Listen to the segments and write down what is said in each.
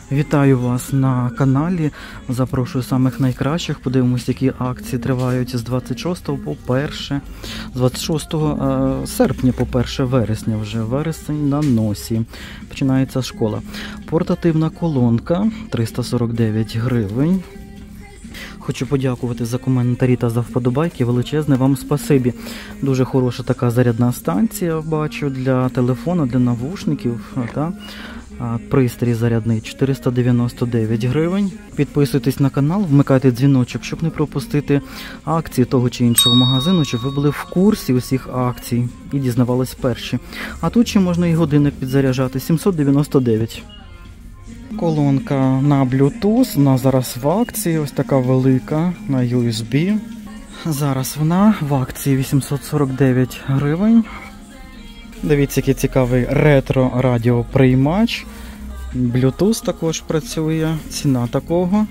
Вітаю вас на каналі. Запрошую самих найкращих. Подивимось, які акції тривають з 26 по 1, з 26 серпня по 1 вересня вже. Вересень на носі. Починається школа. Портативна колонка 349 гривень. Хочу подякувати за коментарі та за вподобайки. Величезне вам спасибі. Дуже хороша така зарядна станція, бачу, для телефону, для навушників. Пристрій зарядний 499 гривень. Підписуйтесь на канал, вмикайте дзвіночок, щоб не пропустити акції того чи іншого магазину, щоб ви були в курсі усіх акцій і дізнавались перші. А тут ще можна і годинник підзаряджати, 799. Колонка на Bluetooth, вона зараз в акції, ось така велика, на USB. Зараз вона в акції 849 гривень. Дивіться, який цікавий ретро-радіоприймач. Bluetooth також працює. Ціна такого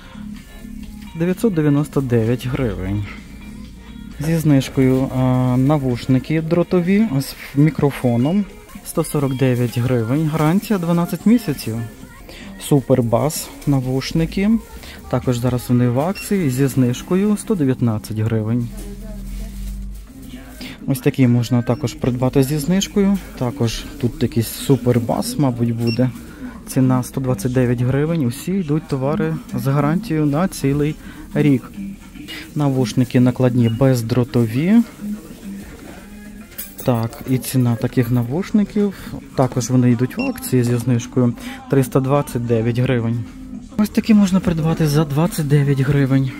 999 гривень. Зі знижкою навушники дротові з мікрофоном 149 гривень. Гарантія 12 місяців. Супербас навушники. Також зараз вони в акції зі знижкою 119 гривень. Ось такі можна також придбати зі знижкою. Також тут якийсь супербас, мабуть, буде. Ціна 129 гривень. Усі йдуть товари з гарантією на цілий рік. Навушники накладні бездротові. Так, і ціна таких навушників. Також вони йдуть в акції зі знижкою 329 гривень. Ось такі можна придбати за 29 гривень.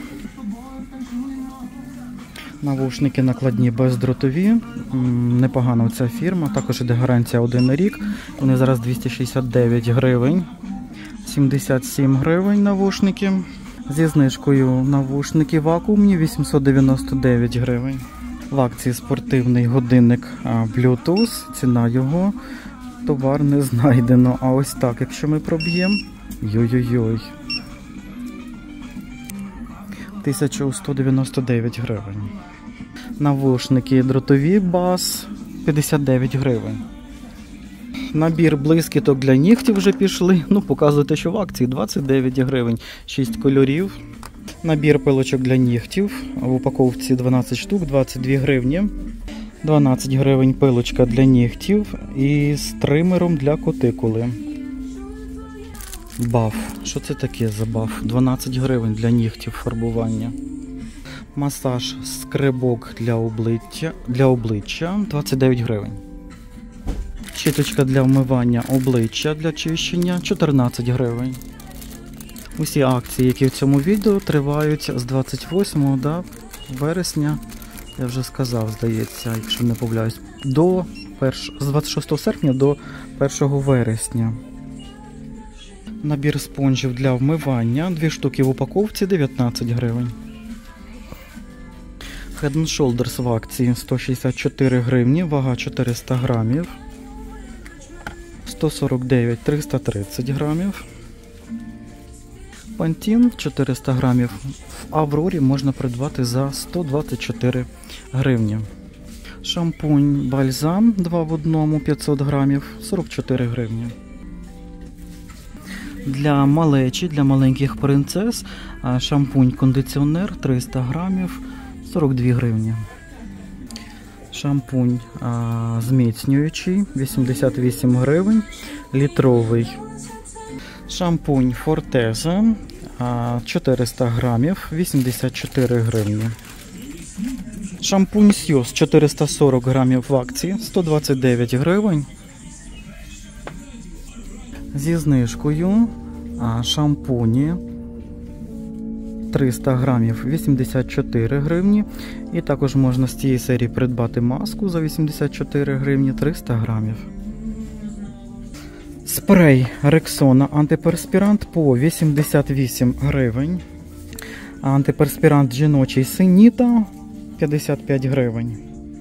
Навушники накладні бездротові, непогана ця фірма, також іде гарантія 1 рік, вони зараз 269 гривень, 77 гривень навушники, зі знижкою навушники вакуумні 899 гривень. В акції спортивний годинник Bluetooth, ціна його, товар не знайдено, а ось так, якщо ми проб'ємо, йой-йой-йой. 1199 гривень. Навушники дротові бас 59 гривень. Набір блискіток для нігтів вже пішли. Показуєте, що в акції 29 гривень. 6 кольорів. Набір пилочок для нігтів. В упаковці 12 штук, 22 гривні. 12 гривень пилочка для нігтів і з тримером для кутикули. Баф. Що це таке за баф? 12 гривень для нігтів фарбування. Масаж скребок для обличчя 29 гривень. Щіточка для вмивання обличчя для чищення 14 гривень. Усі акції, які в цьому відео, тривають з 28 вересня, я вже сказав, здається, якщо не помиляюсь, з 26 серпня до 1 вересня. Набір спонжів для вмивання, 2 штуки в упаковці, 19 гривень. Head & Shoulders в акції 164 гривні, вага 400 грамів. 149 330 грамів. Pantene 400 грамів в Аврорі можна придбати за 124 гривні. Шампунь бальзам 2 в 1 500 грамів, 44 гривні. Для малечі, для маленьких принцес, шампунь-кондиціонер 300 грамів, 42 гривні. Шампунь зміцнюючий, 88 гривень, літровий. Шампунь Фортеза, 400 грамів, 84 гривні. Шампунь Сьюз 440 грамів в акції, 129 гривень. Зі знижкою шампуні 300 грамів 84 гривні. І також можна з цієї серії придбати маску за 84 гривні 300 грамів. Спрей Рексона антиперспірант по 88 гривень. Антиперспірант жіночий Сеніта 55 гривень.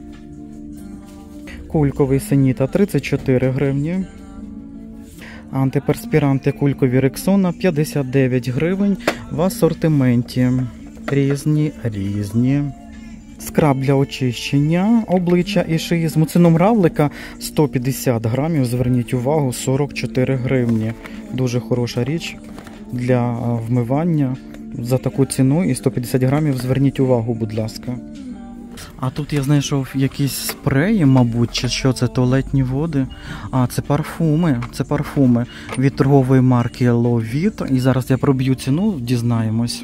Кульковий Сеніта 34 гривні. Антиперспіранти кулькові Рексона 59 гривень в асортименті. Різні. Скраб для очищення обличчя і шиї з муцином равлика 150 грамів, зверніть увагу, 44 гривні. Дуже хороша річ для вмивання за таку ціну і 150 грамів, зверніть увагу, будь ласка. А тут я знайшов якісь спреї, мабуть, чи що це, туалетні води. А, це парфуми від торгової марки Lovit. І зараз я проб'ю ціну, дізнаємось.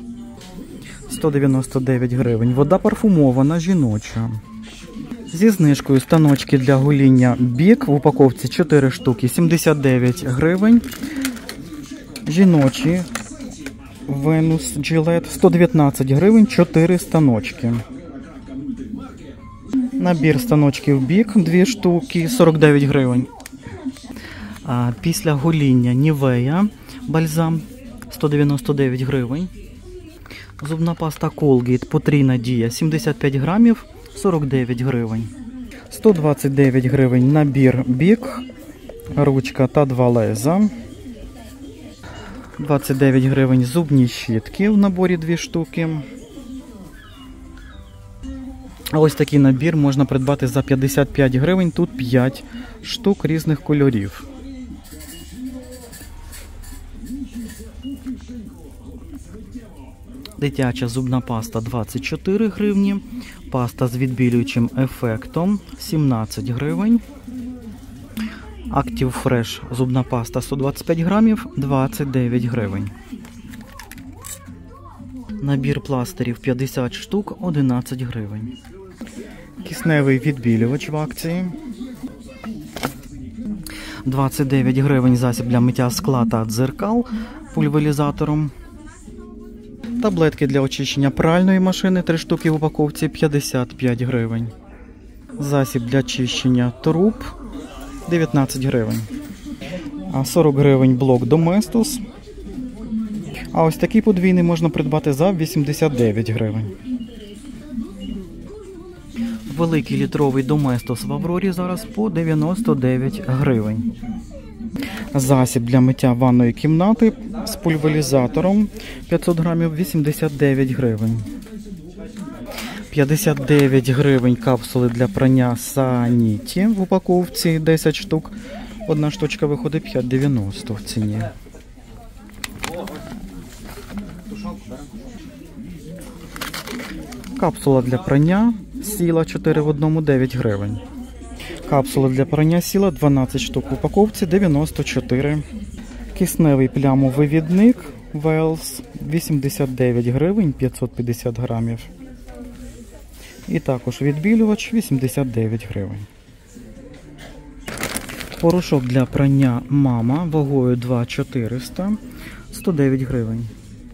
199 гривень. Вода парфумована, жіноча. Зі знижкою станочки для гоління Бік в упаковці 4 штуки, 79 гривень. Жіночі Venus Gillette 119 гривень, 4 станочки. Набір станочків Бік 2 штуки, 49 гривень. Після гоління Nivea бальзам 199 гривень. Зубна паста Colgate потрійна дія 75 грамів, 49 гривень. 129 гривень набір Бік, ручка та 2 леза. 29 гривень зубні щітки в наборі 2 штуки. А ось такий набір можна придбати за 55 гривень, тут 5 штук різних кольорів. Дитяча зубна паста 24 гривні, паста з відбілюючим ефектом 17 гривень. Active Fresh зубна паста 125 грамів, 29 гривень. Набір пластирів 50 штук, 11 гривень. Кисневий відбілювач в акції. 29 гривень засіб для миття скла та дзеркал пульверизатором. Таблетки для очищення пральної машини 3 штуки в упаковці 55 гривень. Засіб для чищення труб 19 гривень. 40 гривень блок Domestos. А ось такий подвійний можна придбати за 89 гривень. Великий літровий Domestos в Аврорі зараз по 99 гривень. Засіб для миття ванної кімнати з пульверизатором 500 грамів 89 гривень. 59 гривень капсули для прання Саніті в упаковці 10 штук. Одна штучка виходить 5,90 в ціні. Капсула для прання Сіла 4 в одному 9 гривень. Капсула для прання Сіла 12 штук в упаковці 94. Кисневий плямовивідник Wells 89 гривень 550 грамів. І також відбілювач 89 гривень. Порошок для прання Мама вагою 2,400 109 гривень.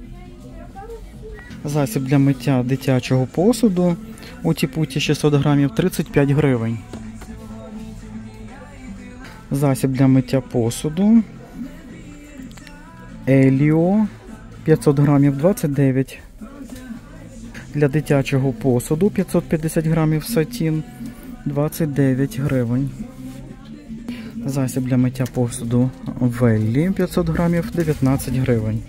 Засіб для миття дитячого посуду у Тіпуті 600 грамів 35 гривень. Засіб для миття посуду Еліо 500 грамів 29. Для дитячого посуду 550 грамів Сатін 29 гривень. Засіб для миття посуду Веллі 500 грамів 19 гривень.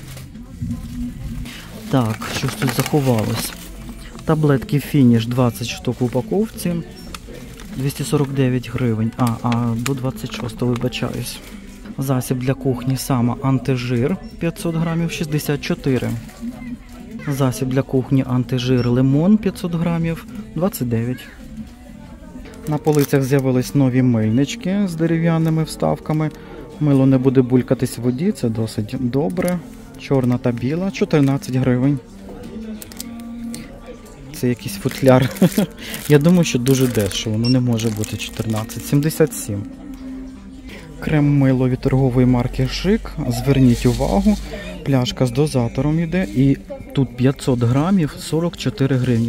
Так, що ж тут заховалось? Таблетки Фініш 20 штук в упаковці 249 гривень. До 26, вибачаюсь. Засіб для кухні Сама антижир 500 грамів 64. Засіб для кухні антижир Лимон 500 грамів 29. На полицях з'явились нові мильнички з дерев'яними вставками. Мило не буде булькатись в воді, це досить добре. Чорна та біла 14 гривень. Це якийсь футляр. Я думаю, що дуже дешево, не може бути 14. 77. Крем-мило від торгової марки Шик. Зверніть увагу, пляшка з дозатором йде. І тут 500 грамів 44 гривні.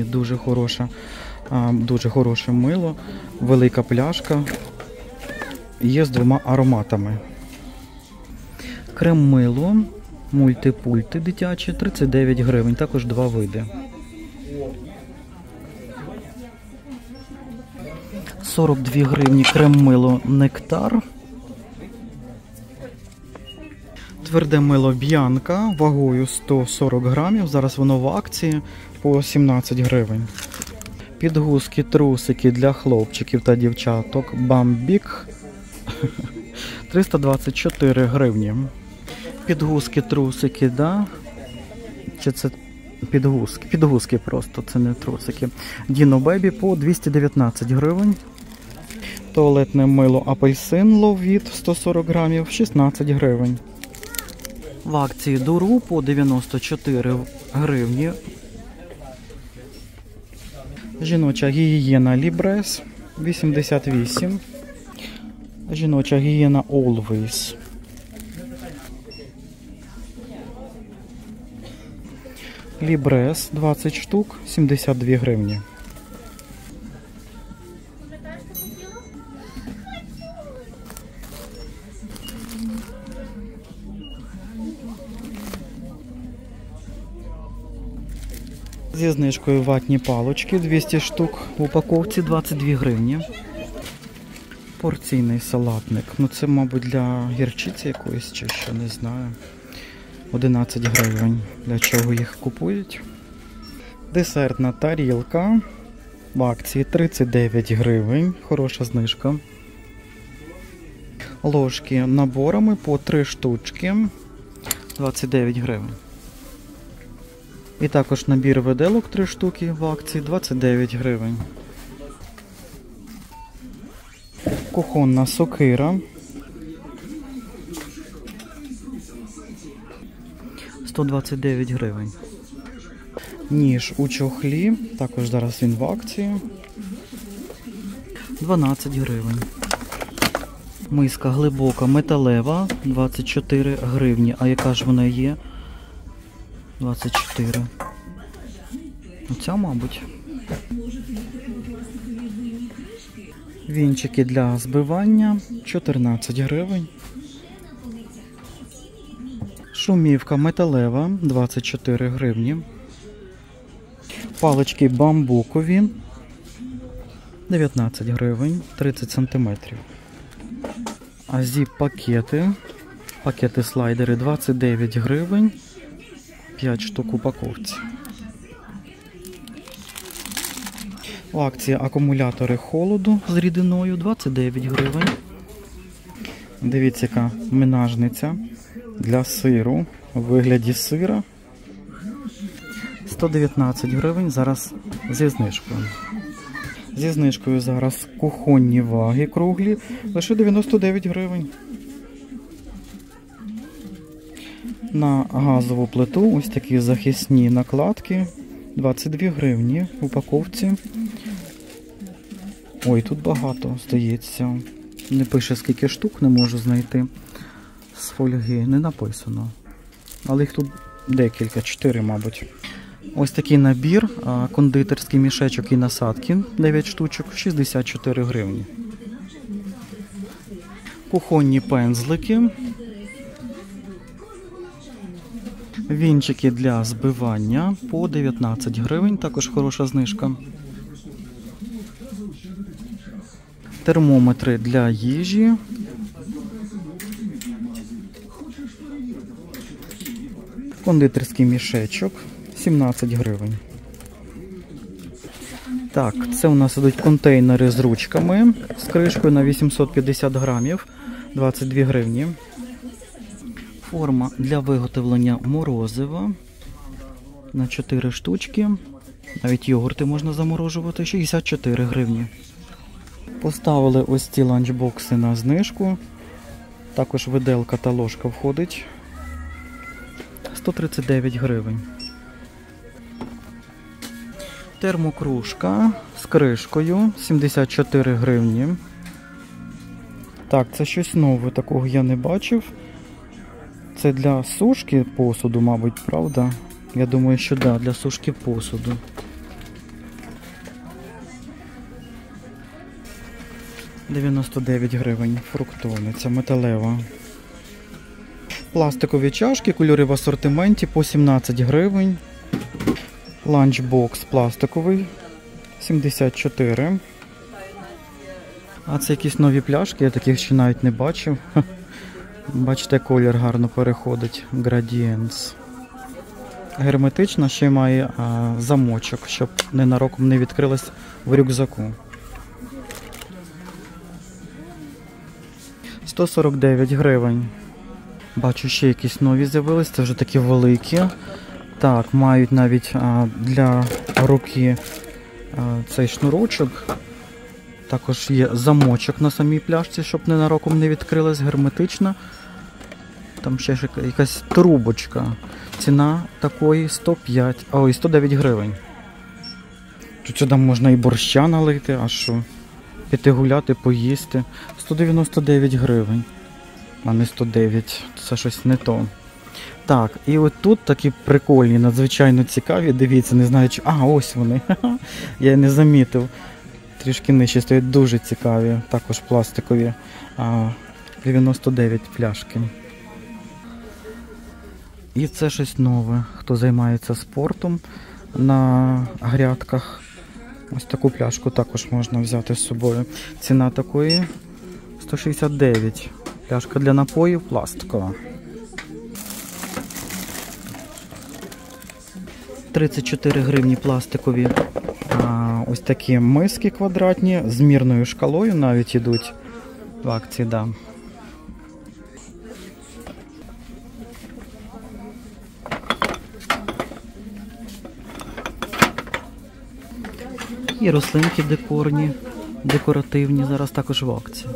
Дуже хороше мило. Велика пляшка. Є з 2 ароматами. Крем-мило мультипульти дитячі 39 гривень. Також 2 види. 42 гривні крем-мило Нектар. Тверде мило Б'янка вагою 140 грамів. Зараз воно в акції по 17 гривень. Підгузки, трусики для хлопчиків та дівчаток. Бамбік 324 гривні. Підгузки, трусики, да? Чи це підгузки? Підгузки просто, це не трусики. Dino Baby по 219 гривень. Туалетне мило апельсин Ловіт 140 грамів, 16 гривень. В акції Дуру по 94 гривні. Жіноча гігієна Лібрес 88. Жіноча гігієна Always. Лібрес 20 штук, 72 гривні. Зі знижкою ватні палочки 200 штук, в упаковці 22 гривні. Порційний салатник. Ну це, мабуть, для гірчиці якоїсь чи що, не знаю. 11 гривень. Для чого їх купують? Десертна тарілка. В акції 39 гривень. Хороша знижка. Ложки наборами по 3 штучки. 29 гривень. І також набір виделок 3 штуки в акції 29 гривень. Кухонна сокира. 129 гривень. Ніж у чохлі, також зараз він в акції. 12 гривень. Миска глибока металева, 24 гривні. А яка ж вона є? 24. Оця, мабуть. Вінчики для збивання 14 гривень. Шумівка металева 24 гривні. Палички бамбукові 19 гривень, 30 сантиметрів. А зіп-пакети, пакети-слайдери 29 гривень, 5 штук упаковці. В акції акумулятори холоду з рідиною 29 гривень. Дивіться, яка менажниця для сиру у вигляді сира. 119 гривень зараз зі знижкою. Зі знижкою зараз кухонні ваги круглі, лише 99 гривень. На газову плиту ось такі захисні накладки, 22 гривні в упаковці. Ой, тут багато, здається. Не пише скільки штук, не можу знайти. З фольги не написано. Але їх тут декілька, 4, мабуть. Ось такий набір, кондитерський мішечок і насадки, 9 штучок, 64 гривні. Кухонні пензлики. Вінчики для збивання по 19 гривень, також хороша знижка. Термометри для їжі. Кондитерський мішечок 17 гривень. Так, це у нас ідуть контейнери з ручками, з кришкою на 850 грамів, 22 гривні. Форма для виготовлення морозива на 4 штучки. Навіть йогурти можна заморожувати, 64 гривні. Поставили ось ці ланчбокси на знижку. Також виделка та ложка входить. 139 гривень. Термокружка з кришкою 74 гривні. Так, це щось нове, такого я не бачив. Це для сушки посуду, мабуть, правда? Я думаю, що да, для сушки посуду. $99 гривень. Фруктовниця металева. Пластикові чашки, кольори в асортименті по 17 гривень. Ланчбокс пластиковий 74. А це якісь нові пляшки, я таких ще навіть не бачив. Бачите, колір гарно переходить. Gradients. Герметична, ще й має замочок, щоб ненароком не відкрилась в рюкзаку. 149 гривень. Бачу, ще якісь нові з'явились, це вже такі великі. Так, мають навіть для руки цей шнурочок. Також є замочок на самій пляшці, щоб ненароком не відкрилась, герметична. Там ще ж якась трубочка. Ціна такої 109 гривень. Тут сюди можна і борща налити, а що? Піти гуляти, поїсти. 199 гривень. А не 109. Це щось не то. Так, і от тут такі прикольні, надзвичайно цікаві. Дивіться, не знаю, чи... ось вони. Я не замітив. Трішки нижче стоять, дуже цікаві. Також пластикові. 99 пляшки. І це щось нове. Хто займається спортом на грядках. Ось таку пляшку також можна взяти з собою. Ціна такої 169. Пляшка для напоїв пластикова. 34 гривні пластикові. Ось такі миски квадратні з мірною шкалою навіть ідуть в акції, да. І рослинки декорні, декоративні, зараз також в акції.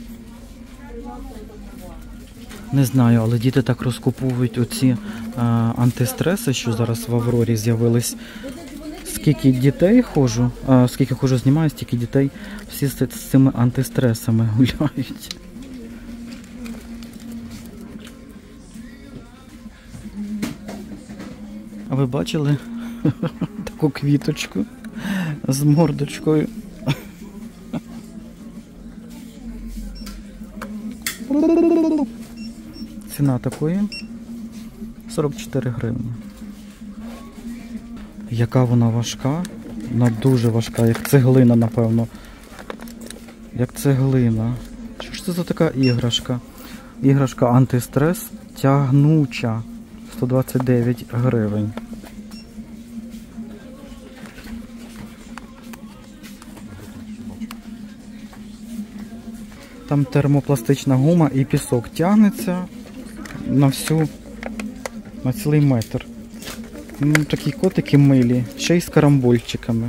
Не знаю, але діти так розкуповують оці антистреси, що зараз в Аврорі з'явились. Скільки дітей ходжу, скільки ходжу знімаю, стільки дітей всі з цими антистресами гуляють. А ви бачили таку квіточку з мордочкою? Ціна такої 44 гривні. Яка вона важка? Вона дуже важка, як цеглина, напевно. Як цеглина. Що ж це за така іграшка? Іграшка антистрес тягнуча. 129 гривень. Там термопластична гума і пісок тягнеться на цілий метр. Такі котики милі, ще й з карамбольчиками.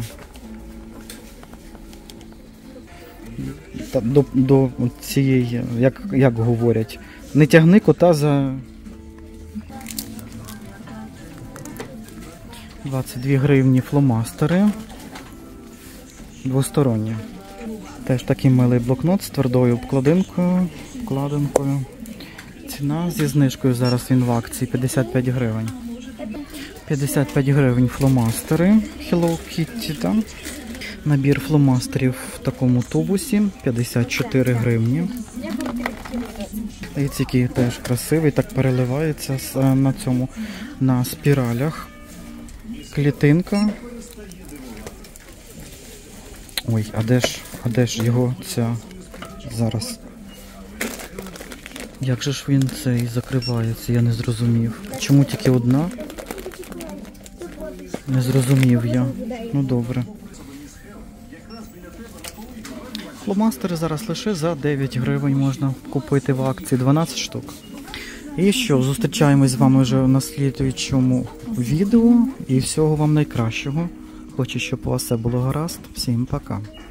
До цієї, як говорять, не тягни кота за 22 гривні фломастери. Двосторонні. Теж такий милий блокнот з твердою обкладинкою. Ціна зі знижкою зараз він в акції 55 гривень. 55 гривень фломастери Hello Kitty, так? Набір фломастерів в такому тубусі 54 гривні. І ці теж красивий, так переливається на спіралях. Клітинка. Ой, а де ж його ця зараз? Як же ж він цей закривається, я не зрозумів. Чому тільки одна? Не зрозумів я. Ну добре. Фломастери зараз лише за 9 гривень можна купити в акції, 12 штук. І що, зустрічаємось з вами вже на слідуючому відео. І всього вам найкращого. Хочу, щоб у вас все було гаразд. Всім пока.